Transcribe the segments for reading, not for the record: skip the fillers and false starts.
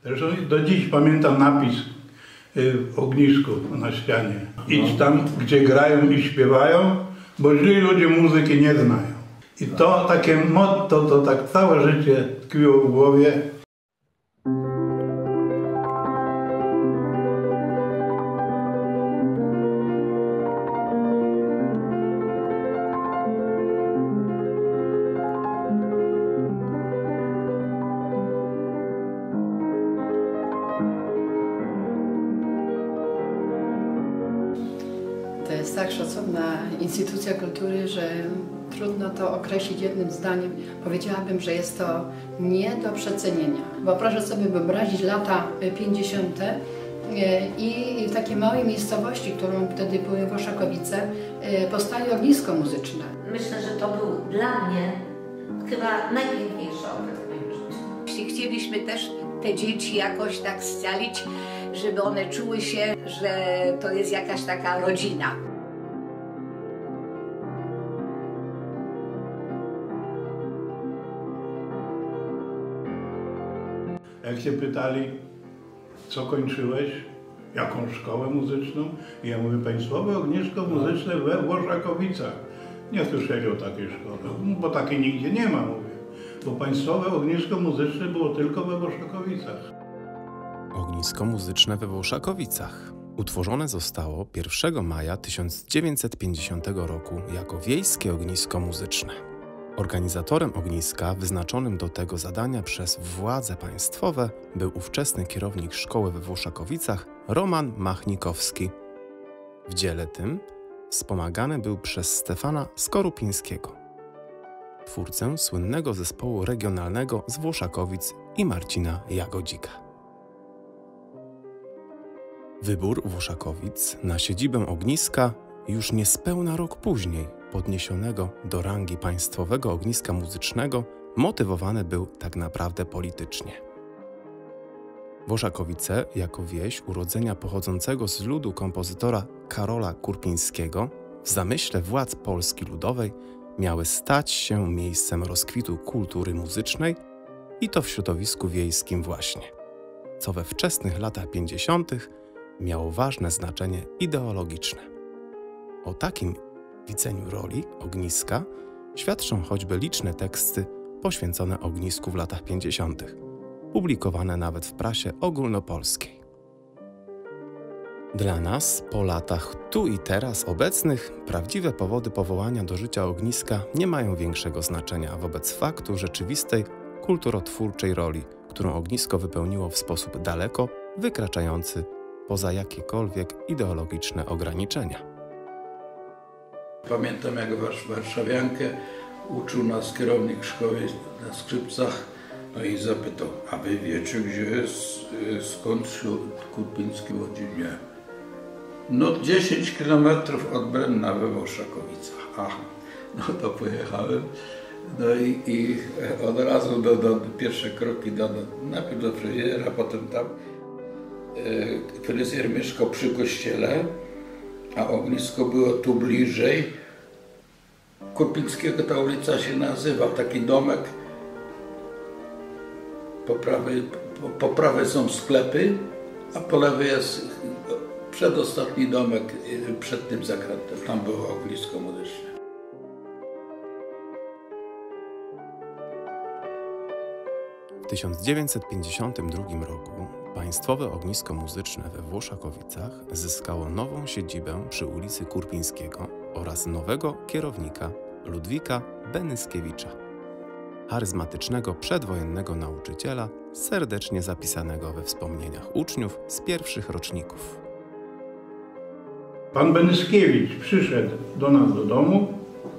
Zresztą do dziś pamiętam napis w ognisku na ścianie. Idź tam, gdzie grają i śpiewają, bo źli ludzie muzyki nie znają. I to takie motto, to tak całe życie tkwiło w głowie. To jest tak szacowna instytucja kultury, że trudno to określić jednym zdaniem. Powiedziałabym, że jest to nie do przecenienia. Bo proszę sobie wyobrazić lata 50. i w takiej małej miejscowości, którą wtedy były Włoszakowice, powstaje ognisko muzyczne. Myślę, że to był dla mnie chyba najpiękniejszy okres w moim życiu. Chcieliśmy też te dzieci jakoś tak scalić, żeby one czuły się, że to jest jakaś taka rodzina. Jak się pytali, co kończyłeś, jaką szkołę muzyczną, i ja mówię, Państwowe Ognisko Muzyczne we Włoszakowicach. Nie słyszeli o takiej szkole, bo takiej nigdzie nie ma, mówię. Bo Państwowe Ognisko Muzyczne było tylko we Włoszakowicach. Ognisko Muzyczne we Włoszakowicach utworzone zostało 1 maja 1950 roku jako Wiejskie Ognisko Muzyczne. Organizatorem ogniska wyznaczonym do tego zadania przez władze państwowe był ówczesny kierownik szkoły we Włoszakowicach Roman Machnikowski. W dziele tym wspomagany był przez Stefana Skorupińskiego, twórcę słynnego zespołu regionalnego z Włoszakowic i Marcina Jagodzika. Wybór Włoszakowic na siedzibę ogniska już niespełna rok później, podniesionego do rangi Państwowego Ogniska Muzycznego, motywowany był tak naprawdę politycznie. Włoszakowice, jako wieś urodzenia pochodzącego z ludu kompozytora Karola Kurpińskiego, w zamyśle władz Polski Ludowej miały stać się miejscem rozkwitu kultury muzycznej i to w środowisku wiejskim właśnie, co we wczesnych latach 50. miało ważne znaczenie ideologiczne. O takim widzeniu roli ogniska świadczą choćby liczne teksty poświęcone ognisku w latach 50., publikowane nawet w prasie ogólnopolskiej. Dla nas, po latach tu i teraz obecnych, prawdziwe powody powołania do życia ogniska nie mają większego znaczenia wobec faktu rzeczywistej, kulturotwórczej roli, którą ognisko wypełniło w sposób daleko wykraczający poza jakiekolwiek ideologiczne ograniczenia. Pamiętam, jak warszawiankę uczył nas kierownik szkoły na skrzypcach, no i zapytał, a wy wiecie, gdzie jest, skąd Kurpiński Łodzinie? No 10 kilometrów od Brenna we Włoszakowicach. Aha, no to pojechałem. No i od razu do pierwsze kroki najpierw do fryzjera, potem tam. Fryzjer mieszkał przy kościele, a ognisko było tu bliżej. Kurpińskiego ta ulica się nazywa, taki domek. Po prawej są sklepy, a po lewej jest przedostatni domek przed tym zakrętem. Tam było ognisko muzyczne. W 1952 roku Państwowe Ognisko Muzyczne we Włoszakowicach zyskało nową siedzibę przy ulicy Kurpińskiego oraz nowego kierownika Ludwika Benyskiewicza, charyzmatycznego przedwojennego nauczyciela, serdecznie zapisanego we wspomnieniach uczniów z pierwszych roczników. Pan Benyskiewicz przyszedł do nas do domu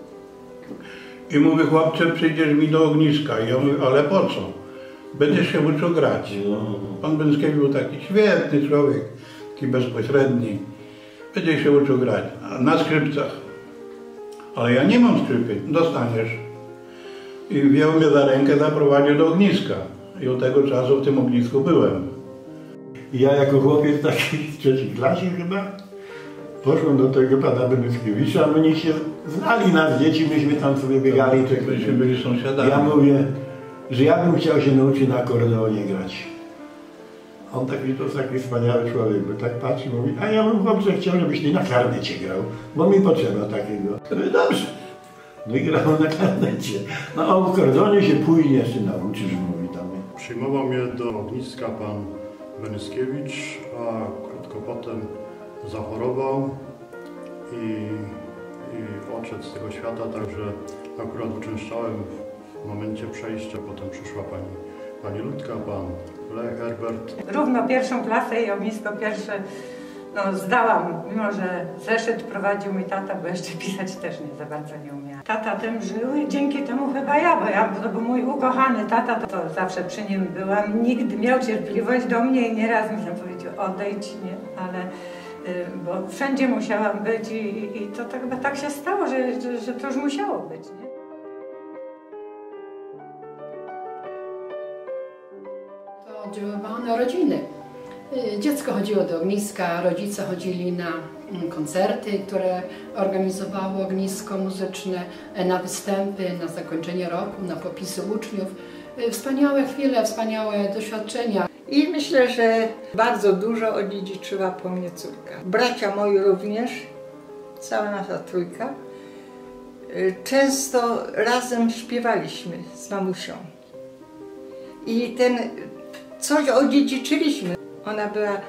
i mówi, chłopcze, przyjdziesz mi do ogniska. I ja mówię, ale po co? Będziesz się uczył grać. Pan Benyskiewicz był taki świetny człowiek, taki bezpośredni. Będziesz się uczył grać na skrzypcach. Ale ja nie mam skrzypy, dostaniesz. I wziął mnie za rękę, zaprowadził do ogniska. I od tego czasu w tym ognisku byłem. Ja jako chłopiec taki w trzeciej klasie chyba poszłem do tego pana Benyskiewicza, a oni się znali nas dzieci, myśmy tam sobie biegali. Myśmy byli sąsiadami. Ja mówię, że ja bym chciał się nauczyć na akordeonie grać. On taki wspaniały człowiek, bo tak patrzy, mówi, a ja bym chłopcze chciał, żebyś ty na klarnecie grał, bo mi potrzeba takiego. Mówię, dobrze. No i grał na klarnecie. No a w akordeonie się później jeszcze nauczysz, mówi tam. Przyjmował mnie do ogniska pan Benyskiewicz, a krótko potem zachorował i odszedł z tego świata, także akurat uczęszczałem w momencie przejścia, potem przyszła pani Ludka, pan Lech Herbert. Równo pierwszą klasę i ognisko pierwsze zdałam, mimo że zeszyt prowadził mój tata, bo jeszcze pisać też nie za bardzo nie umiałam. Tata tym żył i dzięki temu chyba bo to był mój ukochany tata, to zawsze przy nim byłam. Nigdy miał cierpliwość do mnie i nieraz mi tam powiedział, odejdź, nie, ale bo wszędzie musiałam być i to chyba tak się stało, że to już musiało być, nie? To oddziaływało na rodziny. Dziecko chodziło do ogniska, rodzice chodzili na koncerty, które organizowało ognisko muzyczne, na występy, na zakończenie roku, na popisy uczniów. Wspaniałe chwile, wspaniałe doświadczenia. I myślę, że bardzo dużo odziedziczyła po mnie córka. Bracia moi również, cała nasza trójka. Często razem śpiewaliśmy z mamusią. I coś odziedziczyliśmy. Ona była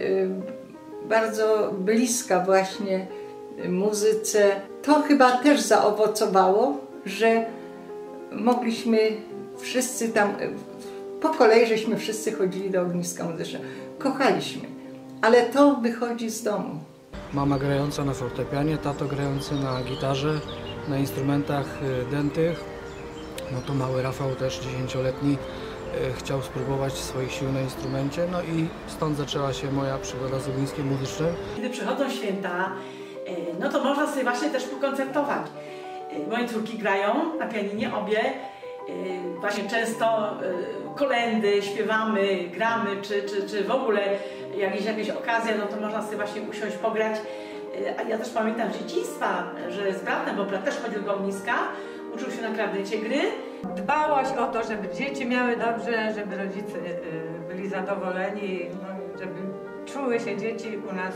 bardzo bliska właśnie muzyce. To chyba też zaowocowało, że mogliśmy wszyscy tam, po kolei żeśmy wszyscy chodzili do ogniska muzycznego. Kochaliśmy, ale to wychodzi z domu. Mama grająca na fortepianie, tato grający na gitarze, na instrumentach dętych. No to mały Rafał też 10-letni chciał spróbować swoich sił na instrumencie, no i stąd zaczęła się moja przygoda z ogniskiem muzycznym. Kiedy przychodzą święta, no to można sobie właśnie też pokoncertować. Moje córki grają na pianinie, obie. Właśnie często kolędy śpiewamy, gramy, czy w ogóle jakaś okazja, no to można sobie właśnie usiąść, pograć. A ja też pamiętam z dzieciństwa, że z bratem, bo brat też chodził do ogniska, uczył się na klarnecie gry. Dbałaś o to, żeby dzieci miały dobrze, żeby rodzice byli zadowoleni, no, żeby czuły się dzieci u nas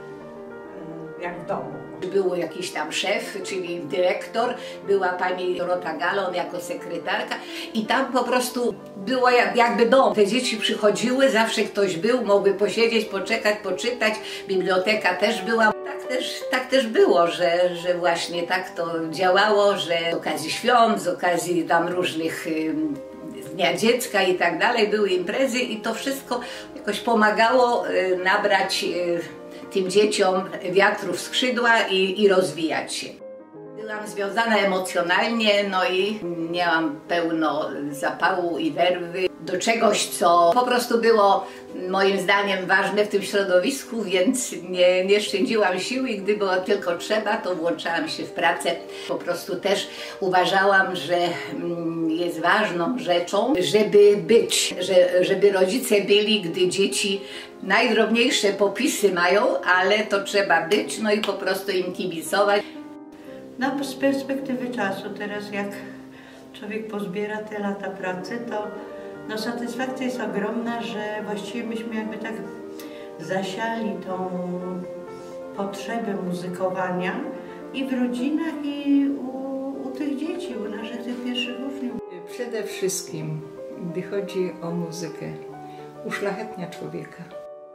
jak w domu. Był jakiś tam szef, czyli dyrektor, była pani Dorota Galon jako sekretarka i tam po prostu było jakby dom. Te dzieci przychodziły, zawsze ktoś był, mogły posiedzieć, poczekać, poczytać, biblioteka też była. Tak też było, że właśnie tak to działało, że z okazji świąt, z okazji tam różnych Dnia Dziecka i tak dalej były imprezy i to wszystko jakoś pomagało nabrać tym dzieciom wiatru w skrzydła i rozwijać się. Byłam związana emocjonalnie, no i miałam pełno zapału i werwy do czegoś, co po prostu było moim zdaniem ważne w tym środowisku, więc nie szczędziłam sił i gdy było tylko trzeba, to włączałam się w pracę. Po prostu też uważałam, że jest ważną rzeczą, żeby być, żeby rodzice byli, gdy dzieci najdrobniejsze popisy mają, ale to trzeba być, no i po prostu im kibicować. No, z perspektywy czasu, teraz jak człowiek pozbiera te lata pracy, to no, satysfakcja jest ogromna, że właściwie myśmy jakby tak zasiali tą potrzebę muzykowania i w rodzinach, i u tych dzieci, u naszych tych pierwszych uczniów. Przede wszystkim, gdy chodzi o muzykę, uszlachetnia człowieka.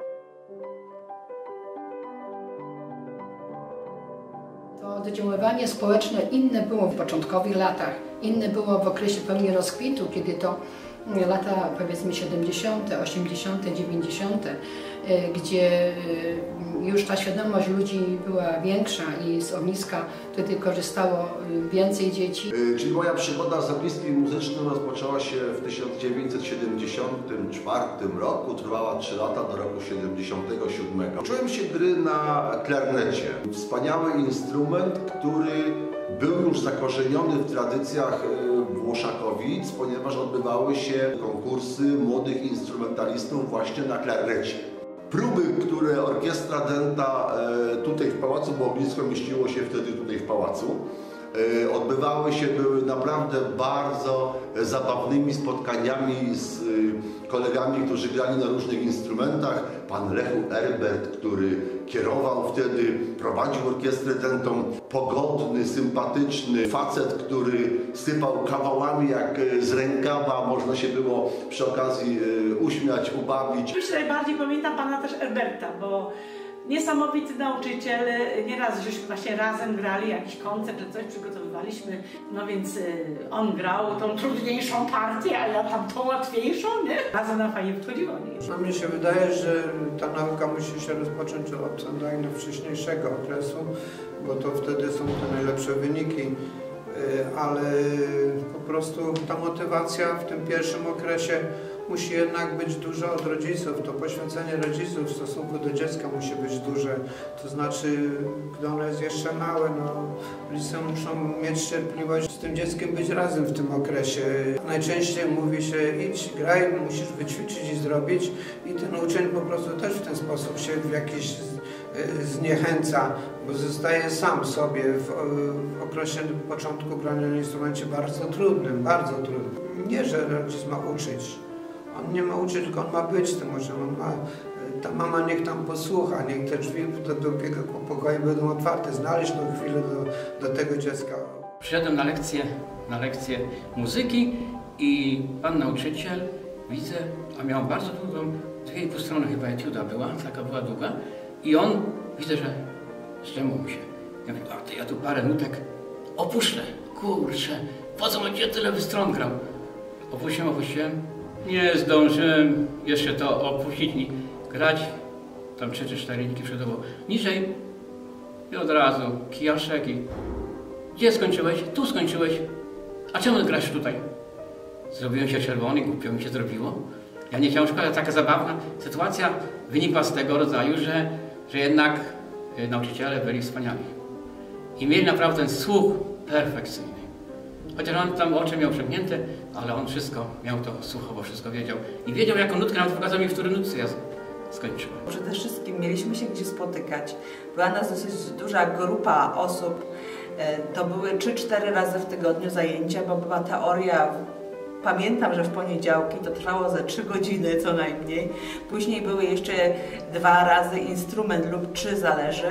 To oddziaływanie społeczne inne było w początkowych latach, inne było w okresie pełni rozkwitu, kiedy to lata powiedzmy 70., 80., 90., gdzie już ta świadomość ludzi była większa i z ogniska wtedy korzystało więcej dzieci. Czyli moja przygoda z ogniskiem muzycznym rozpoczęła się w 1974 roku, trwała 3 lata do roku 1977. Uczyłem się gry na klarnecie. Wspaniały instrument, który był już zakorzeniony w tradycjach Włoszakowic, ponieważ odbywały się konkursy młodych instrumentalistów właśnie na klarnecie. Próby, które orkiestra dęta tutaj w pałacu, bo ognisko mieściło się wtedy tutaj w pałacu, odbywały się, były naprawdę bardzo zabawnymi spotkaniami z kolegami, którzy grali na różnych instrumentach. Pan Lechu Erbert, który kierował wtedy, prowadził orkiestrę tętą, pogodny, sympatyczny facet, który sypał kawałami jak z rękawa, można się było przy okazji uśmiać, ubawić. Myślę, najbardziej pamiętam pana też Erberta, bo niesamowity nauczyciel, nieraz żeśmy właśnie razem grali jakiś koncert czy coś, przygotowywaliśmy, no więc on grał tą trudniejszą partię, a ja tam tą łatwiejszą, nie? Razem nam fajnie podchodziło, nie? No mnie się wydaje, że ta nauka musi się rozpocząć od co najwcześniejszego okresu, bo to wtedy są te najlepsze wyniki, ale po prostu ta motywacja w tym pierwszym okresie musi jednak być duża od rodziców. To poświęcenie rodziców w stosunku do dziecka musi być duże. To znaczy, gdy ono jest jeszcze małe, no, rodzice muszą mieć cierpliwość z tym dzieckiem być razem w tym okresie. Najczęściej mówi się, idź, graj, musisz wyćwiczyć i zrobić. I ten uczeń po prostu też w ten sposób się w jakiś zniechęca, bo zostaje sam sobie w okresie początku grania na instrumencie bardzo trudnym, bardzo trudnym. Nie, że rodzic ma uczyć. On nie ma uczyć, tylko on ma być tym uczniem. Ta mama niech tam posłucha, niech te drzwi do drugiego pokoju będą otwarte, znaleźć tą chwilę do tego dziecka. Przyszedłem na lekcję muzyki i pan nauczyciel, widzę, a miał bardzo długą, 2,5 strony chyba etiuda była, taka była długa, i on, widzę, że zdrzemnął mu się. Ja mówię, a to ja tu parę nutek opuszczę, kurczę, po co będzie tyle stron grał? Opuściłem. Nie zdążyłem jeszcze to opuścić i grać, tam 3 czy 4 linki przed sobą. Niżej i od razu kijaszek i gdzie skończyłeś? Tu skończyłeś. A czemu grasz tutaj? Zrobiłem się czerwony, głupio mi się zrobiło. Ja nie chciałem szkodzić, taka zabawna sytuacja wynikła z tego rodzaju, że jednak nauczyciele byli wspaniali. I mieli naprawdę ten słuch perfekcyjny. Chociaż on tam oczy miał przemknięte, ale on wszystko miał to słuchowo, wszystko wiedział. I wiedział, jaką nutkę, nawet pokazał mi, w której nutce ja skończyłem. Przede wszystkim mieliśmy się gdzie spotykać. Była nas dosyć duża grupa osób. To były 3-4 razy w tygodniu zajęcia, bo była teoria. Pamiętam, że w poniedziałki to trwało ze 3 godziny co najmniej. Później były jeszcze 2 razy instrument lub 3, zależy.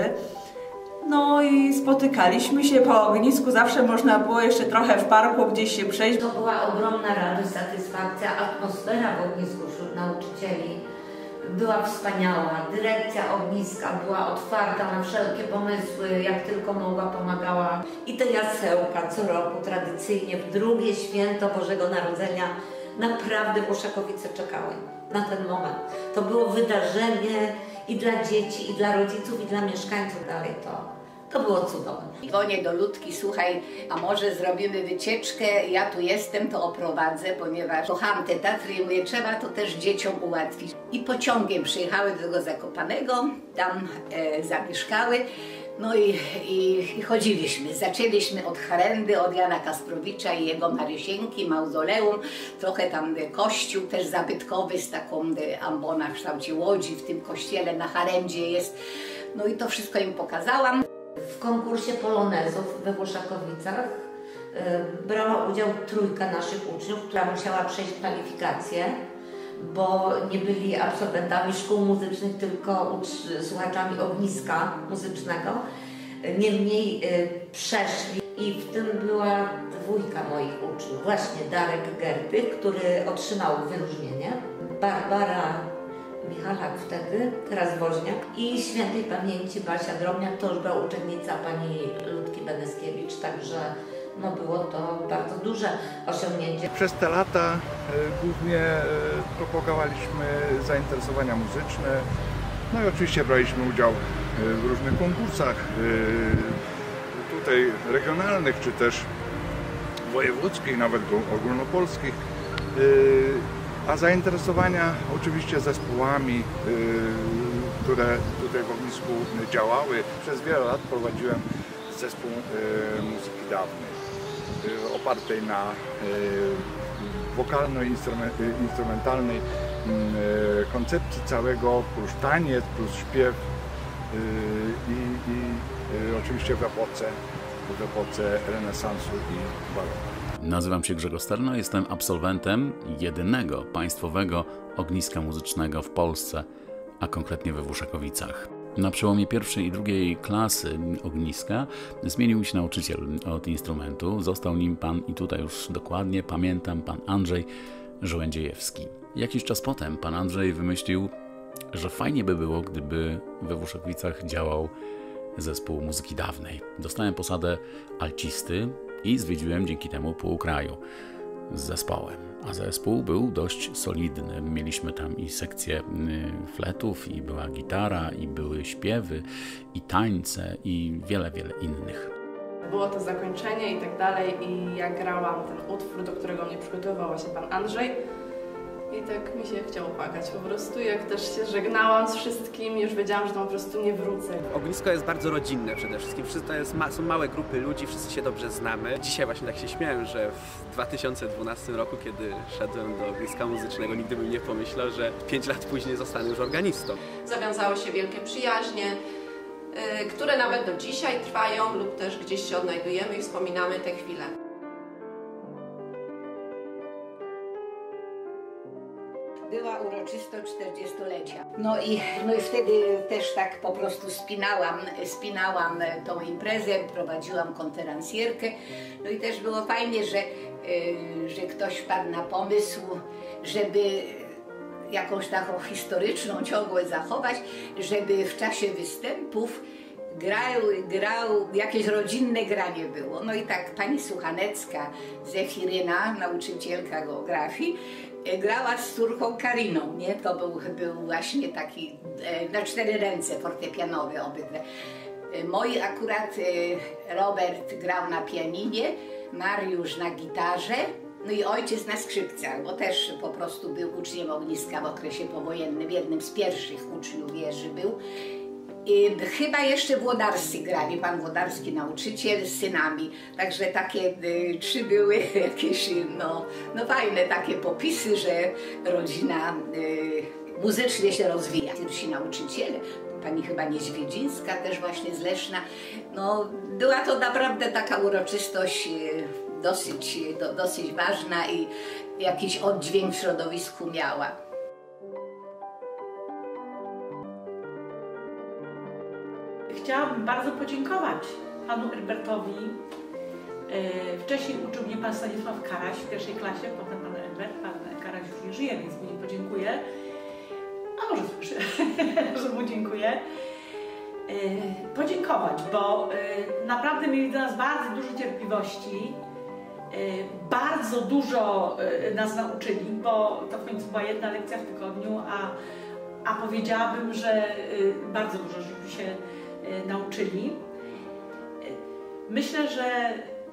No i spotykaliśmy się po ognisku, zawsze można było jeszcze trochę w parku gdzieś się przejść. To była ogromna radość, satysfakcja, atmosfera w ognisku wśród nauczycieli była wspaniała. Dyrekcja ogniska była otwarta na wszelkie pomysły, jak tylko mogła, pomagała. I te jasełka co roku tradycyjnie w drugie święto Bożego Narodzenia naprawdę Błoszakowice czekały na ten moment. To było wydarzenie i dla dzieci, i dla rodziców, i dla mieszkańców dalej to było cudowne. Dzwonię do Ludki, słuchaj, a może zrobimy wycieczkę, ja tu jestem, to oprowadzę, ponieważ kocham te Tatry i mówię, trzeba to też dzieciom ułatwić. I pociągiem przyjechały do tego Zakopanego, tam zamieszkały, no i chodziliśmy. Zaczęliśmy od harendy, od Jana Kasprowicza i jego Marysienki, mauzoleum, trochę tam kościół też zabytkowy z taką ambona w kształcie łodzi, w tym kościele na harendzie jest. No i to wszystko im pokazałam. W konkursie polonezów we Włoszakowicach brała udział 3 naszych uczniów, która musiała przejść kwalifikacje, bo nie byli absolwentami szkół muzycznych, tylko słuchaczami ogniska muzycznego. Niemniej przeszli i w tym była 2 moich uczniów. Właśnie Darek Gerpych, który otrzymał wyróżnienie, Barbara Michalak wtedy, teraz Woźniak, i świętej pamięci Basia Drobniak, to już była uczennica pani Ludki Beneskiewicz, także no było to bardzo duże osiągnięcie. Przez te lata głównie propagowaliśmy zainteresowania muzyczne, no i oczywiście braliśmy udział w różnych konkursach tutaj regionalnych, czy też wojewódzkich, nawet ogólnopolskich. A zainteresowania oczywiście zespołami, które tutaj w ognisku działały. Przez wiele lat prowadziłem zespół muzyki dawnej, opartej na wokalno-instrumentalnej koncepcji całego, plus taniec, plus śpiew i oczywiście w epoce w epoce renesansu i baroku. Nazywam się Grzegorz Sterno, jestem absolwentem jedynego państwowego ogniska muzycznego w Polsce, a konkretnie we Włoszakowicach. Na przełomie pierwszej i drugiej klasy ogniska zmienił się nauczyciel od instrumentu. Został nim pan, i tutaj już dokładnie pamiętam, pan Andrzej Żołędziejewski. Jakiś czas potem pan Andrzej wymyślił, że fajnie by było, gdyby we Włoszakowicach działał zespół muzyki dawnej. Dostałem posadę alcisty i zwiedziłem dzięki temu pół kraju z zespołem. A zespół był dość solidny. Mieliśmy tam i sekcję fletów, i była gitara, i były śpiewy, i tańce, i wiele, wiele innych. Było to zakończenie i tak dalej i ja grałam ten utwór, do którego mnie przygotowywał właśnie pan Andrzej. I tak mi się chciało płakać po prostu, jak też się żegnałam z wszystkim, już wiedziałam, że tam po prostu nie wrócę. Ognisko jest bardzo rodzinne przede wszystkim, są małe grupy ludzi, wszyscy się dobrze znamy. Dzisiaj właśnie tak się śmiałem, że w 2012 roku, kiedy szedłem do ogniska muzycznego, nigdy bym nie pomyślał, że 5 lat później zostanę już organistą. Zawiązały się wielkie przyjaźnie, które nawet do dzisiaj trwają lub też gdzieś się odnajdujemy i wspominamy te chwile. Była uroczystość 40-lecia. No i wtedy też tak po prostu spinałam tą imprezę, prowadziłam konferencjerkę. No i też było fajnie, że ktoś wpadł na pomysł, żeby jakąś taką historyczną ciągłość zachować, żeby w czasie występów grał, jakieś rodzinne granie było. No i tak pani Suchanecka, Zefiryna, nauczycielka geografii, grała z córką Kariną, nie? To był właśnie taki na 4 ręce fortepianowy obydwie. Moi akurat Robert grał na pianinie, Mariusz na gitarze, no i ojciec na skrzypcach, bo też po prostu był uczniem ogniska w okresie powojennym, jednym z pierwszych uczniów wieży był. I chyba jeszcze włodarscy grali, pan Włodarski nauczyciel z synami, także takie 3 były jakieś no fajne takie popisy, że rodzina muzycznie się rozwija. Pierwsi nauczyciele, pani chyba Niedźwiedzińska też właśnie z Leszna, no była to naprawdę taka uroczystość dosyć ważna i jakiś oddźwięk w środowisku miała. Chciałabym bardzo podziękować panu Herbertowi. Wcześniej uczył mnie pan Stanisław Karaś w pierwszej klasie, potem pan Herbert. Pan Karaś już nie żyje, więc mu nie podziękuję. A może słyszę, że mu dziękuję. Podziękować, bo naprawdę mieli do nas bardzo dużo cierpliwości. Bardzo dużo nas nauczyli, bo to w końcu była 1 lekcja w tygodniu, a powiedziałabym, że bardzo dużo żeśmy się nauczyli. Myślę, że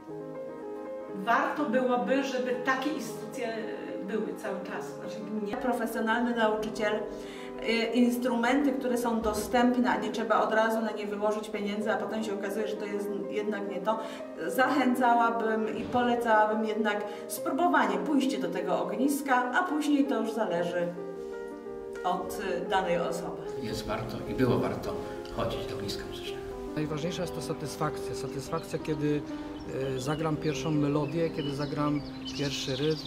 warto byłoby, żeby takie instytucje były cały czas. Profesjonalny nauczyciel, instrumenty, które są dostępne, a nie trzeba od razu na nie wyłożyć pieniędzy, a potem się okazuje, że to jest jednak nie to. Zachęcałabym i polecałabym jednak spróbowanie, pójście do tego ogniska, a później to już zależy od danej osoby. Jest warto i było warto chodzić do ogniska muzycznego. Najważniejsza jest to satysfakcja. Satysfakcja, kiedy zagram pierwszą melodię, kiedy zagram pierwszy rytm.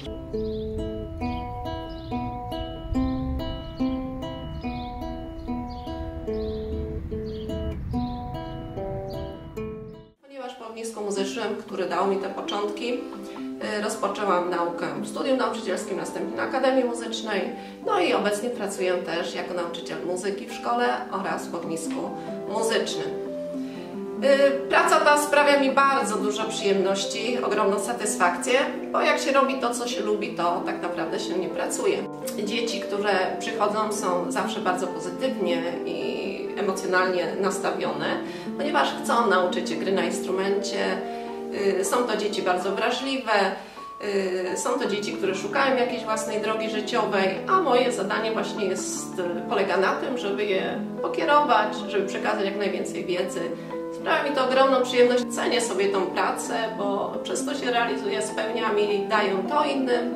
Ponieważ po ognisku muzycznym, który dał mi te początki, rozpoczęłam naukę w studium nauczycielskim, następnie na Akademii Muzycznej, no i obecnie pracuję też jako nauczyciel muzyki w szkole oraz w ognisku muzycznym. Praca ta sprawia mi bardzo dużo przyjemności, ogromną satysfakcję, bo jak się robi to, co się lubi, to tak naprawdę się nie pracuje. Dzieci, które przychodzą, są zawsze bardzo pozytywnie i emocjonalnie nastawione, ponieważ chcą nauczyć się gry na instrumencie. Są to dzieci bardzo wrażliwe, są to dzieci, które szukają jakiejś własnej drogi życiowej, a moje zadanie właśnie polega na tym, żeby je pokierować, żeby przekazać jak najwięcej wiedzy. Sprawia mi to ogromną przyjemność, cenię sobie tą pracę, bo przez to się realizuję, spełniam i daję to innym,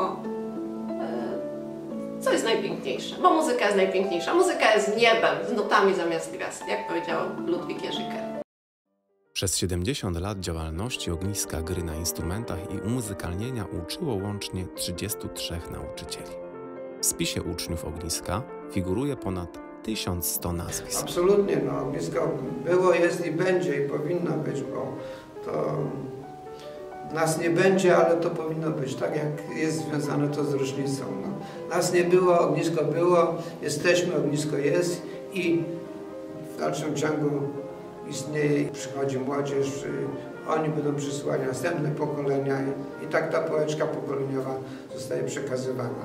co jest najpiękniejsze. Bo muzyka jest najpiękniejsza. Muzyka jest niebem, z nutami zamiast gwiazd, jak powiedział Ludwik Jerzyker. Przez 70 lat działalności ogniska gry na instrumentach i umuzykalnienia uczyło łącznie 33 nauczycieli. W spisie uczniów ogniska figuruje ponad 1100 nazwisk. Absolutnie, no, ognisko było, jest i będzie i powinno być, bo to nas nie będzie, ale to powinno być, tak jak jest związane to z rocznicą. No. Nas nie było, ognisko było, jesteśmy, ognisko jest i w dalszym ciągu istnieje, przychodzi młodzież, oni będą przysyłać następne pokolenia i tak ta pałeczka pokoleniowa zostaje przekazywana.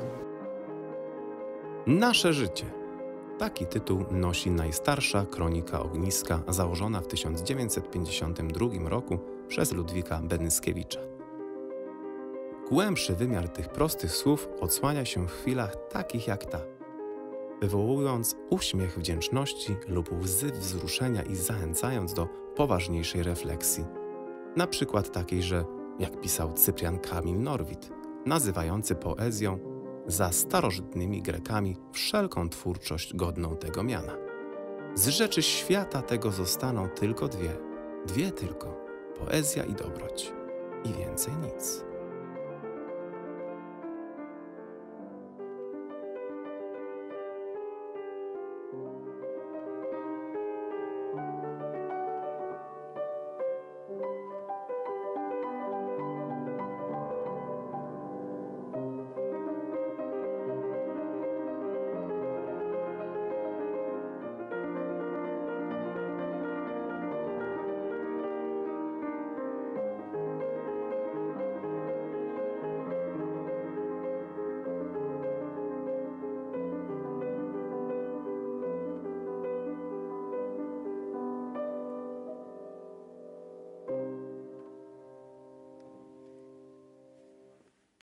Nasze życie. Taki tytuł nosi najstarsza kronika ogniska założona w 1952 roku przez Ludwika Benskiewicza. Głębszy wymiar tych prostych słów odsłania się w chwilach takich jak ta, wywołując uśmiech wdzięczności lub łzy wzruszenia i zachęcając do poważniejszej refleksji. Na przykład takiej, że, jak pisał Cyprian Kamil Norwid, nazywający poezją za starożytnymi Grekami wszelką twórczość godną tego miana. Z rzeczy świata tego zostaną tylko dwie tylko, poezja i dobroć, i więcej nic.